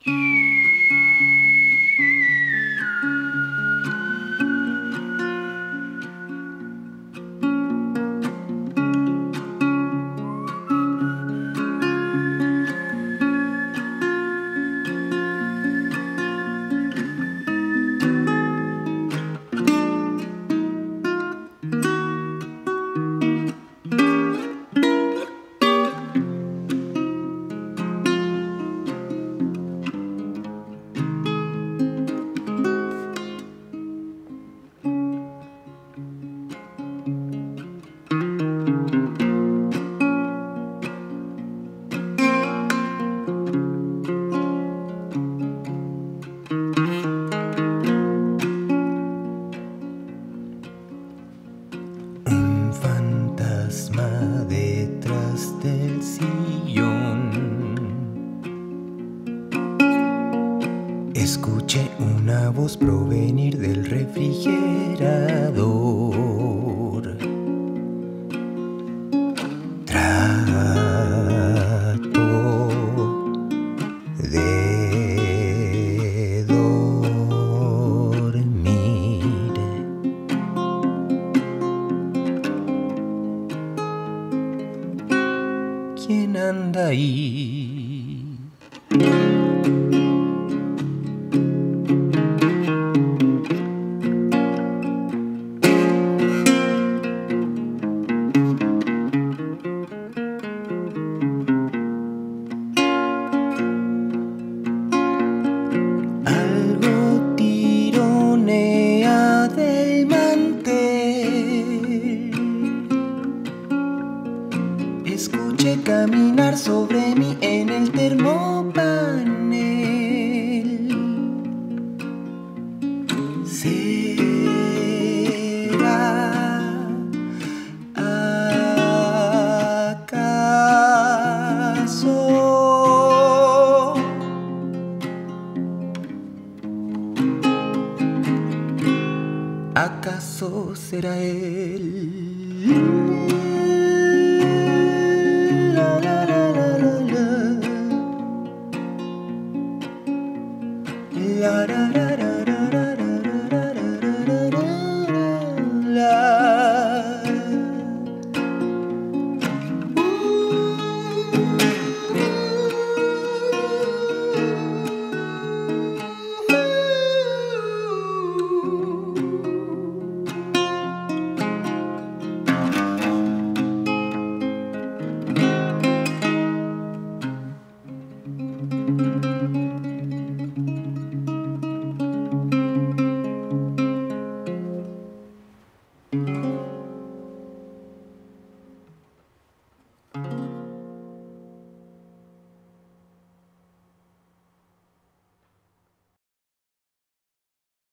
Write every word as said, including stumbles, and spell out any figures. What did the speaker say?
Detrás del sillón escuché una voz provenir del refrigerador. Trato de dormir. ¿Quién anda ahí? Algo tironea del mantel. Escuché caminar sobre mí en el termopanel. ¿Será acaso ¿Acaso será él? La, la, la, la, la, la. La, la, la, la, la, la, la, la, la. Uh.